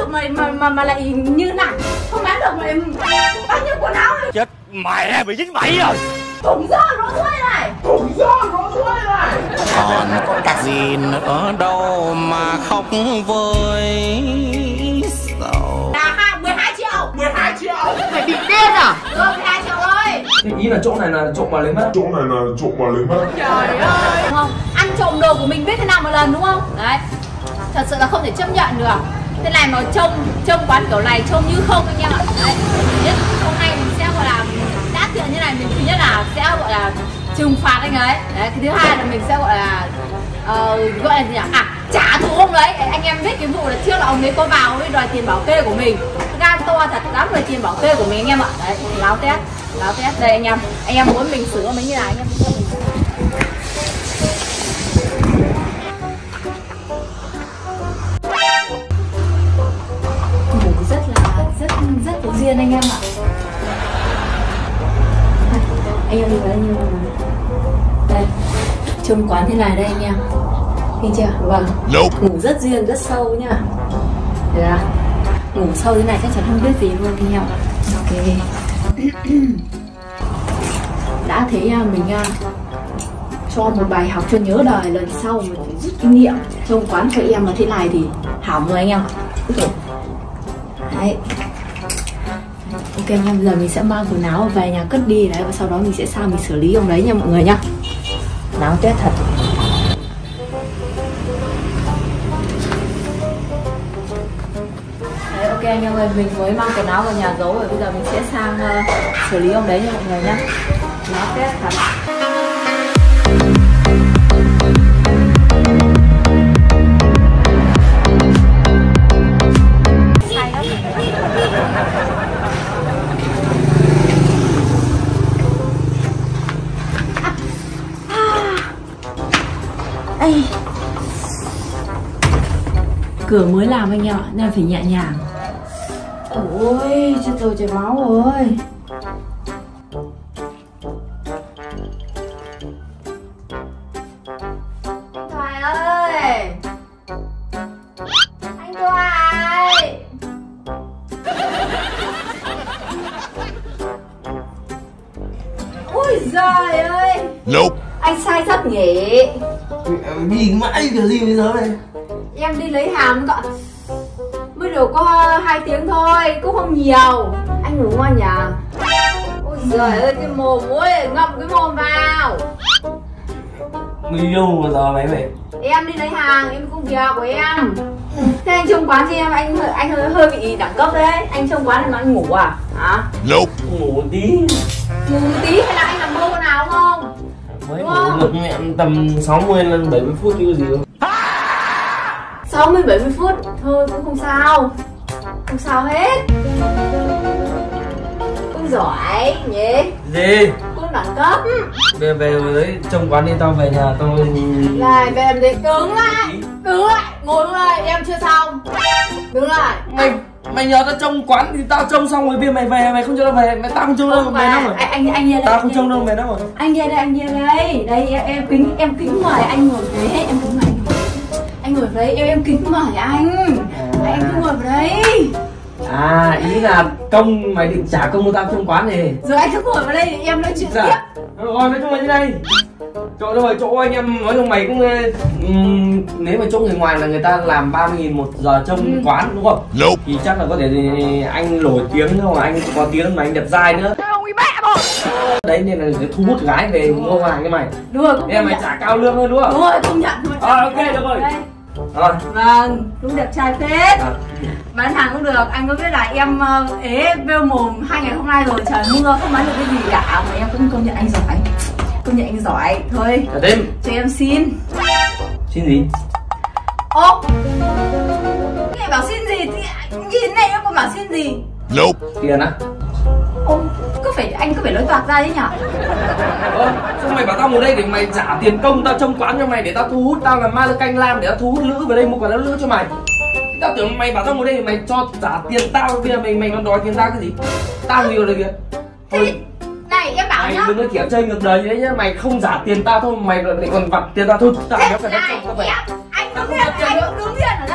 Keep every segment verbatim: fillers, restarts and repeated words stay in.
được mà mà mà, mà lại như này, không bán được mà lại bao nhiêu quần áo này. Chết mẹ, bị dính bẫy rồi. Thùng rơ nó thuê này, thùng rơ nó thuê này. Còn có gì nữa đâu mà khóc với sầu. Là hai mười hai triệu, mười hai triệu. phải bị điên à? Rồi mười hai triệu ơi. Thì ý là chỗ này là trộm mà lấy mất. Chỗ này là trộm mà lấy mất. Trời ơi. Đúng không? Ăn trộm đồ của mình biết thế nào một lần đúng không? Đấy. Thật sự là không thể chấp nhận được. Thế này mà trông trông quán kiểu này trông như không anh em ạ. Đấy. Thứ nhất hôm nay mình sẽ gọi là đã tiện như này, mình thứ nhất là sẽ gọi là trừng phạt anh ấy. Đấy, cái thứ hai là mình sẽ gọi là uh, gọi là gì nhỉ? À, trả thù ông đấy. Anh em biết cái vụ là trước là ông ấy có vào với đòi tiền bảo kê của mình. Gan to thật, dám đòi tiền bảo kê của mình anh em ạ. Đấy, láo tét, láo tét đây anh em. Anh em muốn mình xử mình như này anh em cho mình. Ngủ rất là rất rất có duyên anh em ạ. Anh em đi vào đây như đây, trông quán thế này đây anh em, nhìn chưa? Vâng, ngủ rất duyên, rất sâu nhá. Được à? Ngủ sâu thế này chắc chắn không biết gì luôn anh em. Ok. Đã thấy mình cho một bài học cho nhớ đời, lần sau mình phải rút kinh nghiệm. Trông quán cho em mà thế này thì hỏng rồi anh em ạ. Đấy. Ok anh em, giờ mình sẽ mang quần áo về nhà cất đi đấy, và sau đó mình sẽ sang mình xử lý ông đấy nha mọi người nhá. Náo chết thật. Đấy, ok anh em ơi, mình mới mang quần áo vào nhà giấu rồi, bây giờ mình sẽ sang uh, xử lý ông đấy nha mọi người nhá. Náo chết thật. Ây. Cửa mới làm anh em ạ, nên phải nhẹ nhàng. Ôi, chết rồi chảy máu rồi. Anh Thoại ơi, anh Thoại. Ôi giời ơi. Nope. Anh sai rất nhỉ. Đi mãi kiểu gì bây giờ này? Em đi lấy hàng cậu. Mới được có hai tiếng thôi, cũng không nhiều. Anh ngủ ngon nhỉ? Ôi giời ơi, cái mồm ơi, ngậm cái mồm vào. Người yêu mà giờ mày về. Em đi lấy hàng, em công việc của em. Thế anh trông quán cho em, anh anh hơi hơi bị đẳng cấp đấy. Anh trông quán này mà anh ngủ à? Hả? Nope. Ngủ một tí. Ngủ một tí hay là anh làm mơ nào không? Mới ngủ được mẹ tầm sáu mươi đến bảy mươi phút chứ gì đâu. sáu mươi bảy mươi phút thôi cũng không sao. Không sao hết. Cũng giỏi nhỉ? Gì? Cũng đẳng cấp. Về về rồi đấy, trông quán đi, tao về nhà tao Này về em đi, cứng lại. Cứng lại, ngồi luôn đây, em chưa xong. Cứng lại. Mày mày nhớ tao trông quán thì tao trông xong rồi bây giờ mày về, mày không cho tao về, mày tao không trông đâu, mày đâu rồi. Anh anh anh đây. Tao không trông đâu, mày đâu rồi. Anh đây đây, anh đây đây. Đây em, em kính em kính mời anh ngồi đấy, em kính mời anh ngồi. Anh ngồi vào đấy, em em kính mời anh. À. Anh cứ ngồi vào đấy. À, ý là công mày định trả công cho tao trong quán này. Rồi anh cứ ngồi vào đây để em nói chuyện tiếp. Rồi nói chung là như này. Chỗ rồi chỗ anh em nói chung mày cũng um, nếu mà chỗ người ngoài là người ta làm ba mươi nghìn một giờ trông ừ. quán đúng không? Nope. Thì chắc là có thể thì anh nổi tiếng không, anh có tiếng mà anh đẹp dai nữa. Không bị mẹ rồi. Đấy nên là thu hút gái về mua hàng như mày. Đúng rồi, cũng em mày trả cao lương hơn đúng không? Đúng rồi, công nhận thôi. À, ok được rồi. Rồi. Vâng, cũng đẹp trai phết. À. Bán hàng cũng được, anh có biết là em ế vêu mồm hai ngày hôm nay rồi, trời mưa không bán được cái gì cả mà em cũng công nhận anh giỏi. Công nhận anh giỏi. Thôi, cho em xin. Xin gì? Ô, này bảo xin gì thì nhìn này em còn bảo xin gì? Nope. Tiền á? Ô, cứ phải anh cứ phải nói toạc ra đấy nhở? Ơ, sao mày bảo tao ngồi đây để mày trả tiền công tao trông quán cho mày để tao thu hút, tao làm ma canh lam để tao thu hút nữ về đây mua quần áo nữ cho mày. Tao tưởng mày bảo tao ngồi đây để mày cho trả tiền tao, bây giờ mày mày còn đòi tiền tao cái gì? Tao nhiều rồi kìa. Thế này em bảo mày nhá. Mày đừng có kiểu chơi ngược đời như đấy nhá, mày không trả tiền tao thôi mày lại còn vặt tiền tao thôi. Tao thế này em, anh đứng yên, anh đứng yên ở đây. Cái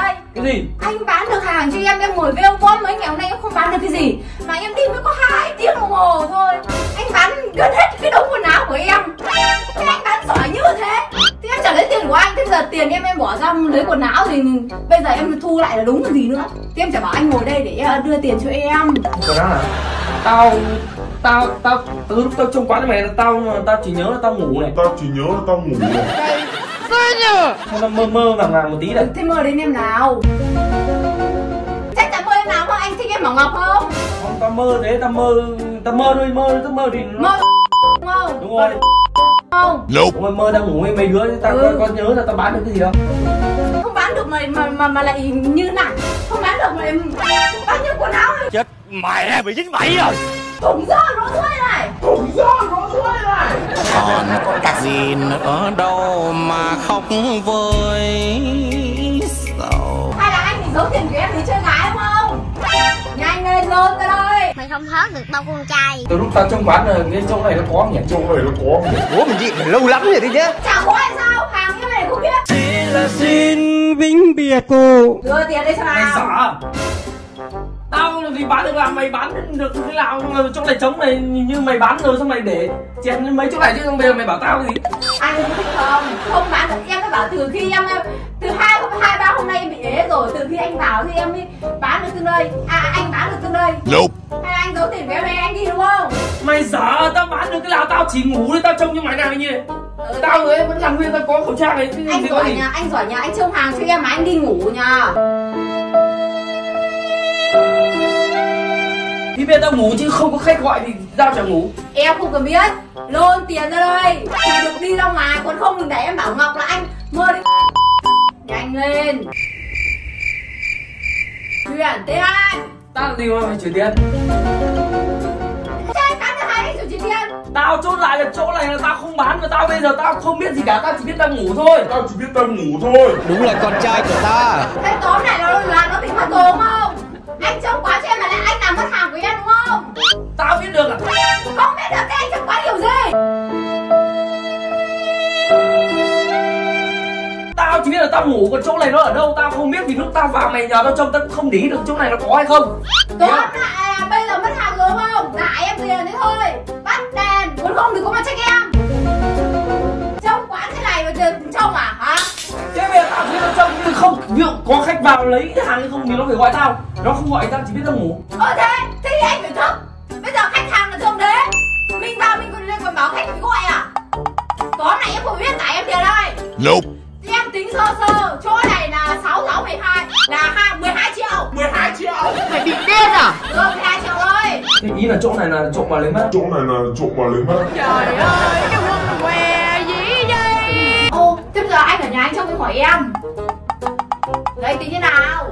cái gì? Anh bán được hàng cho em, em ngồi vêu gom mấy ngày hôm nay em không bán được cái gì. Mà em đi mới có hai tiếng đồng hồ thôi. Anh bán gần hết cái đống quần áo của em. Thế anh bán giỏi như thế. Thế em trả lấy tiền của anh, thế giờ tiền em em bỏ ra lấy quần áo thì bây giờ em thu lại là đúng là gì nữa. Thế em chả bảo anh ngồi đây để đưa tiền cho em. Quần áo hả? Tao tao tao từ lúc tao trông quán cho mày là tao tao chỉ nhớ là tao ngủ này. Tao chỉ nhớ là tao ngủ này. Sao tao mơ mơ vàng vàng một tí đấy. Thế mơ đến em nào? Chắc chắn mơ em nào không? Anh thích em Bảo Ngọc không? Không, tao mơ thế, tao mơ tao mơ thôi, mơ tao mơ thì nó... Mơ đúng không? Đúng rồi. Không. Đúng rồi, mơ tao ngủ với mấy đứa, tao Ừ. có, có nhớ là tao bán được cái gì không? Không bán được mà mà mà, mà lại như này. Không bán được mà bao nhiêu quần áo này. Chết mẹ bị dính bẫy rồi. Thùng dơ nó thuê này. Thùng dơ nó thuê này. Còn gì nữa đâu mà khóc với sầu. Hay là anh định giấu tiền của em đi chơi gái đúng không? Nhanh lên luôn ra đây. Mày không hớt được bao con trai. Từ lúc tao trông quán là cái chỗ này nó có nhỉ? Chỗ này nó có. Ủa mình gì phải lâu lắm rồi đi chứ. Chả có hay sao? Hàng như này không biết. Xin là xin vĩnh biệt cô. Đưa tiền đây cho Mày nào. sợ. Tao thì bán được làm mày bán được thế nào, nhưng mà chỗ này trống này như mày bán rồi xong mày để chén mấy chỗ này chứ không, bây giờ mày bảo tao cái gì? Anh có thích không? Không bán được em mới bảo từ khi em từ hai hai ba hôm nay em bị ế rồi, từ khi anh vào thì em mới bán được từ đây. À anh bán được từ đây. Nope. Hay là anh giấu tiền của em đây anh đi đúng không? Mày sợ tao bán được cái nào, tao chỉ ngủ đấy, tao trông như mày nào như Ừ, tao rồi em vẫn làm nguyên, tao có khẩu trang này cái anh gì có giỏi gì. nhà, anh giỏi nhà, anh trông hàng cho em mà anh đi ngủ nhà. Thì bây giờ tao ngủ chứ không có khách gọi thì tao chẳng ngủ. Em không cần biết. Lôn tiền ra đây thì được đi ra ngoài, còn không đừng để em Bảo Ngọc là anh mơ đi. Nhanh lên. Chuyển tiền. Tao làm gì mà mày chuyển tiền? Thế anh bán được hai rồi chuyển tiền. Tao chốt lại là chỗ này là tao không bán, và tao bây giờ tao không biết gì cả, tao chỉ biết tao ngủ thôi. Tao chỉ biết tao ngủ thôi. Đúng là con trai của ta. Thế tóm này nó là nó tính phạt tù không? Anh trông quá cho em mà lại anh làm mất hàng của em đúng không? Tao biết được à? Không biết được thế anh trông quá điều gì? Tao chỉ biết là tao ngủ, còn chỗ này nó ở đâu tao không biết, vì lúc tao vào mày nhờ tao trông tao không để ý được chỗ này nó có hay không. Tóm lại là bây giờ mất hàng rồi không? Lại em tiền thế thôi. Bắt đèn, còn không đừng có mà trách em. Trông quán thế này mà giờ trông à hả? Thế bây giờ tao chỉ biết tao trông, nhưng không, ví dụ có khách vào lấy hàng hay không thì nó phải gọi tao. Nó không gọi tao chỉ biết tao ngủ. Ờ thế, thế thì anh phải thức. Bây giờ khách hàng là thường thế. Mình vào mình còn lên còn bảo khách phải gọi à? Tóm này em không biết tải em tiền đây. Nope. Em tính sơ sơ, chỗ này là sáu sáu mười hai là mười hai triệu. mười hai triệu. Mày bị điên à? Ừ, mười hai triệu ơi. Thế ý là chỗ này là trộm vào lấy mất. Chỗ này là trộm vào lấy mất. Trời ơi, cái quần què gì đây? Ô, thế bây giờ anh ở nhà anh trông cái khỏi em. Đấy, tính thế nào?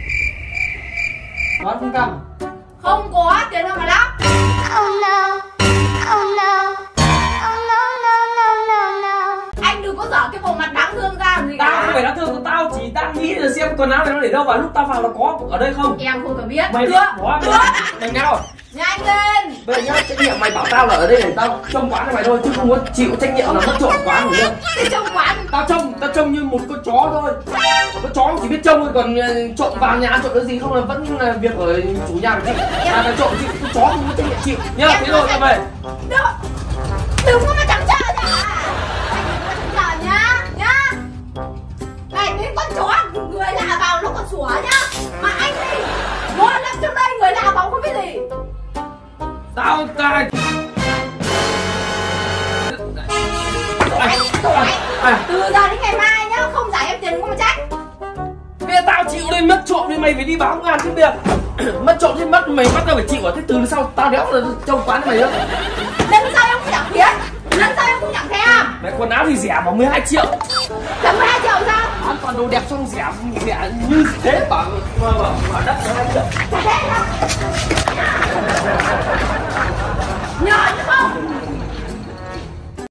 Bán không cầm. Không có, tiền đâu mà lắp. Oh no. Oh no. Oh no no no no no. Anh đừng có dở cái bộ mặt đáng thương ra làm gì cả. Tao không phải đã thương, tao chỉ đang nghĩ là xem quần áo này nó để đâu, và lúc tao vào nó có ở đây không. Em không cần biết. Mày Được, có được. mày nào? Nhanh lên. Bây giờ nhá, trách nhiệm mày bảo tao là ở đây để tao trông quán cho mày thôi, chứ không có chịu trách nhiệm là mất trộm quán của em. Đi trong quán. Tao trông, tao trông như một con chó thôi. Con chó chỉ biết trông thôi, còn ờ, trộm vào nhà trộm cái gì không là vẫn là việc ở chủ nhà phải chịu. À, là trộm chịu, con chó không có trách nhiệm chịu. Nhá, thế rồi tao về. Được. Đừng có mà chẳng chờ nhá. Anh đừng có chẳng chờ nhá. Nhá. Này, đến con chó người lạ vào nó còn sủa nhá. Mà anh đi. Một lần trước đây người lạ vào không biết gì. Tao ta Anh, anh, à, từ giờ đến ngày mai nhá, không giải em tiền không mà trách. bây giờ tao chịu đây, mất trộm thì mày phải đi báo công an chứ bây giờ mất trộm thì mất mày bắt tao phải chịu à? Thế từ sau tao đéo là trông quán cho mày nữa. Lần sau em không chẳng biết. Lần sau em không chẳng thèm. Mày quần áo thì rẻ mà mười hai triệu. Là mười hai triệu sao? Bán toàn đồ đẹp xong rẻ rẻ như thế bảo bảo, bảo, bảo đất mười hai triệu. Chả thế đâu. Nhờ chứ không.